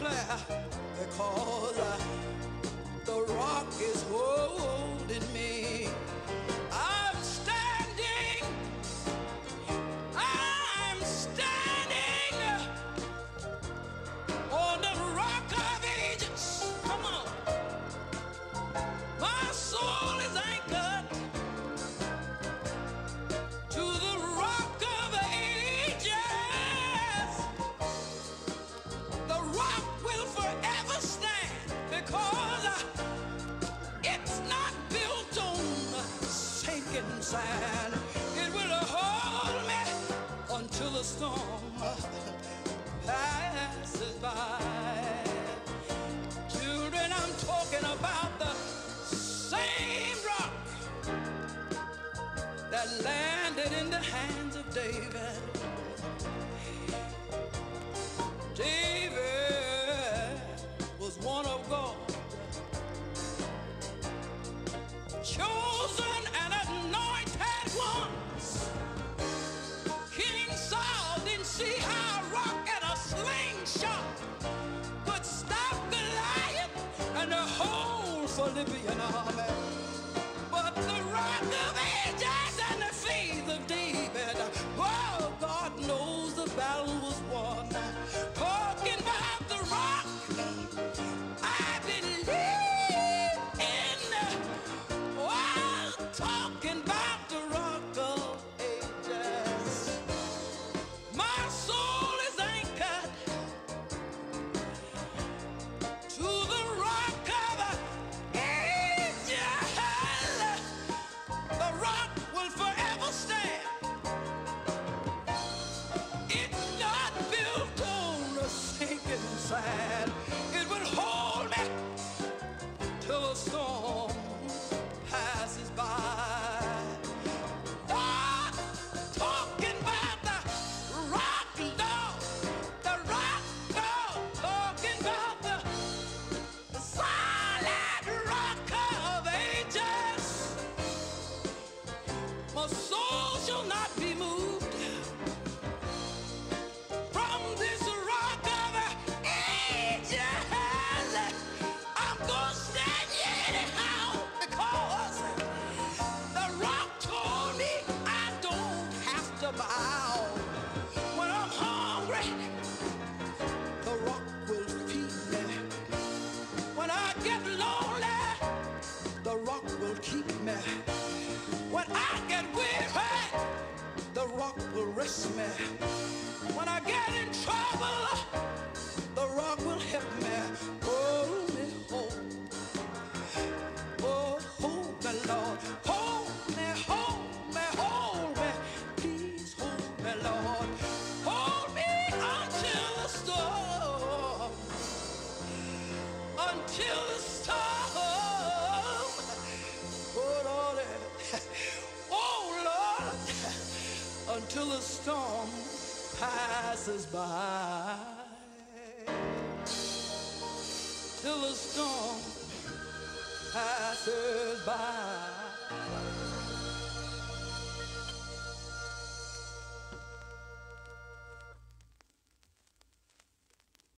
declare, because the rock is holding me. I'm standing on the rock of ages. Come on. My soul is anchored to the rock of ages. The rock will forever stand, because it's not built on sinking sand. It will hold me until the storm passes by. Children, I'm talking about the same rock that landed in the hands of David. David was one of God, chosen and anointed ones. King Saul didn't see how a rock and a slingshot could stop Goliath and the whole Philippian army. But the rock of ages and the faith of David, oh, God knows the battle was won. Talking about the rock, I believe in. Oh, talking about the rock of ages. My soul is anchored to the rock of ages. The rock will forever stand. It's not built on a sinking sand. It will hold me till the storm passes by. Oh, talking about the rock, Lord, the rock, Lord, talking about the solid rock of ages. My soul shall not be moved from this rock of ages. I'm gonna stand anyhow, because the rock told me I don't have to bow. When I'm hungry, the rock will feed me. When I get lonely, the rock will keep me. When I get weary, the rock will rest me. When I get in trouble, the rock will help me. Hold me, hold. Oh, hold me, Lord. Hold me, hold me, hold me. Please hold me, Lord. Hold me until the storm. Until the storm. Oh, Lord. Oh, Lord. Until the storm passes by. Till the storm passes by.